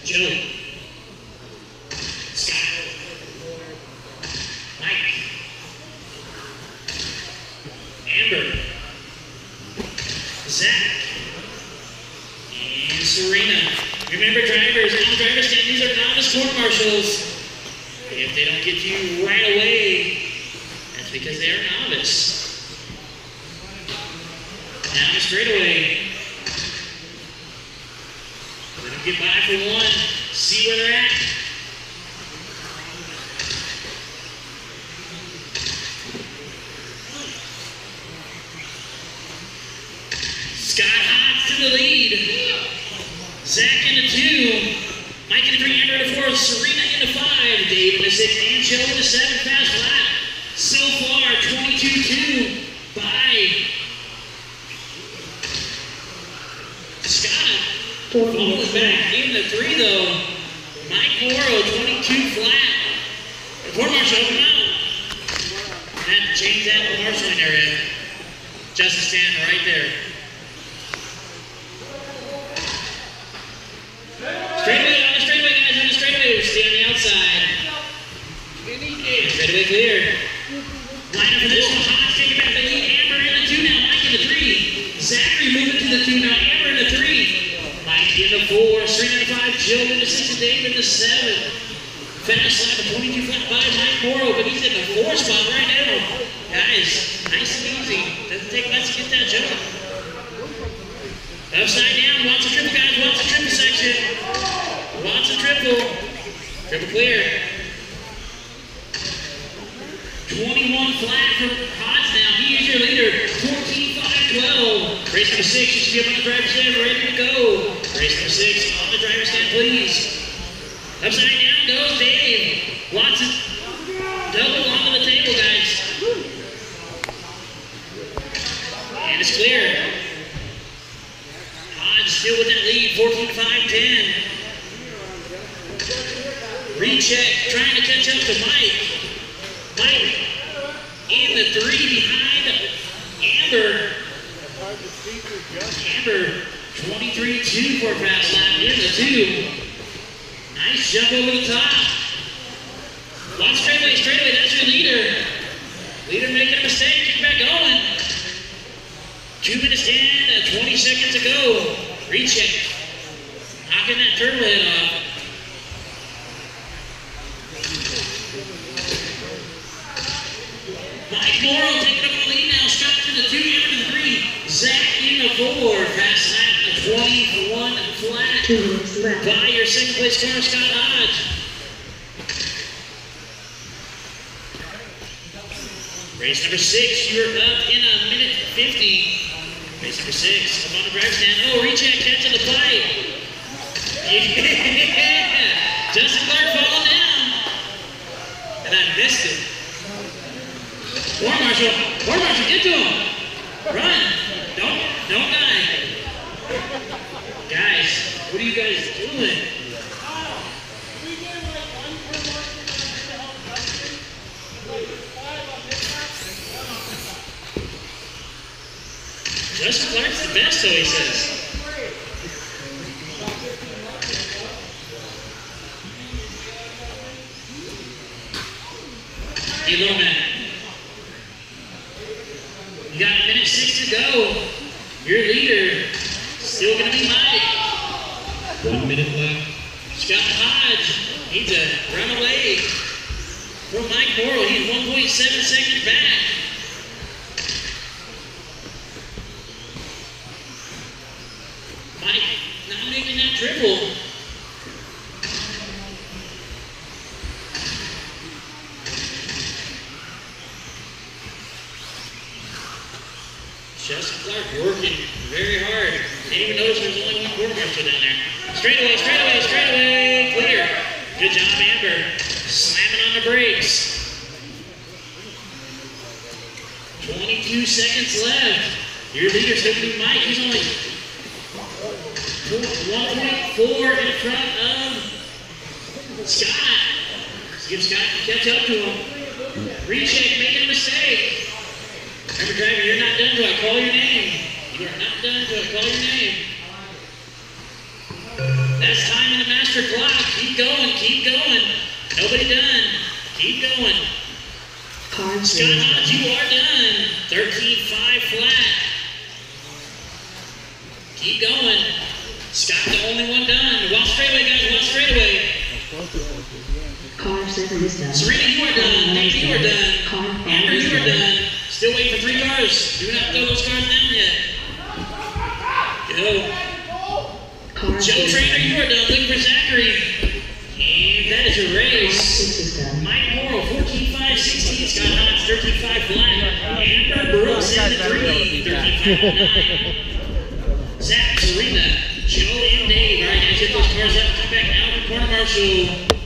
Joe. Scott. Mike. Amber. Zach. And Serena. Remember, drivers, on the driver's stand, these are novice court marshals. If they don't get you right away, that's because they are novice. Now the straightaway. Let them get by for one. See where they're at. Scott Hodge to the lead. Zach into 2. Mike into 3. Amber into 4. Serena into 5. Dave into 6. And Joe into 7. Fast lap. So far, 22-2 by Scott. Falling back into 3 though. Mike Morrow, 22 flat. The court marshal open out. That changed that in the marshalling area. Justin standing right there. Straightaway, on the straightaway, guys, on the straightaway. Stay on the outside. Straightaway clear. Line up for this one. Hodge taking back the lead. Amber in the 2 now. Mike in the 3. Zachary moving to the 2 now. Amber in the 3. Mike in the 4. Serena in the 5. Jill in the 6. And Dave in the 7. Fast lap of 22 flat by Mike Morrow, but he's in the 4 spot right now. Guys, nice and easy. Doesn't take much to get that jump. Upside down, lots of triple, guys, lots of triple section. Lots of triple. Triple clear. 21 flat for Hodge now. He is your leader. 14-5-12. Race number 6, you should be up on the driver's stand, ready to go. Race number 6, on the driver's stand, please. Upside down goes Dave. Lots of double onto the table, guys. And it's clear. Still with that lead, 14-5-10. Recheck, trying to catch up to Mike. Mike in the 3 behind Amber. Amber, 23-2 for a fast lap in the 2. Nice jump over the top. Lots straightaway, straightaway, that's your leader. Leader making a mistake, keep back going. 2 minutes 10, 20 seconds to go. Recheck. Knocking that turtle head off. Mike Morrow taking up the lead now. Scott to the 2, Amber to the 3. Zach in the 4. Fast lap of 21 flat. By your second place car, Scott Hodge. Race number 6, you're up in a minute 50. Race number 6, up on the driver's stand. Oh, recheck, catching the plate. Yeah! Justin Clark falling down. And I missed it. Court marshal, get to him. Run. Don't die. Guys, what are you guys doing? Justin Clark's the best, so he says. Hello, man. You got a minute 6 to go. Your leader still going to be Mike. 1 minute left. Scott Hodge needs a runaway from Mike Morrow. He's 1.7 seconds back. Mike not making that triple. Justin Clark working very hard. Didn't even notice there's only one quarter marshal down there. Straightaway, straightaway, straightaway. Clear. Good job, Amber. Slamming on the brakes. 22 seconds left. Your leader's going to be Mike. He's only 1.4 in front of Scott. Give Scott to catch up to him. Recheck, making a mistake. Remember, driver, you're not done till I call your name. You are not done till I call your name. That's time in the master your clock. Keep going, keep going. Nobody done. Keep going. Scott Hodge, you are done. 13-5 flat. Keep going. Scott, the only one done. Watch straightaway, guys. Watch straightaway. Serena, you are done. Dave, you are done. Amber, you are done. Still waiting for 3 cars. Do not throw those cars down yet. Go. Joe Trainer, you are done. Looking for Zachary. And that is a race. Mike Morrow, 14-5, 16. Scott Hodge, 13-5 flat. Amber Brooks in the 3, 13-5 9. Zach, Serena, Joe, and Dave. All right, guys, get those cars up. Come back out in corner marshal.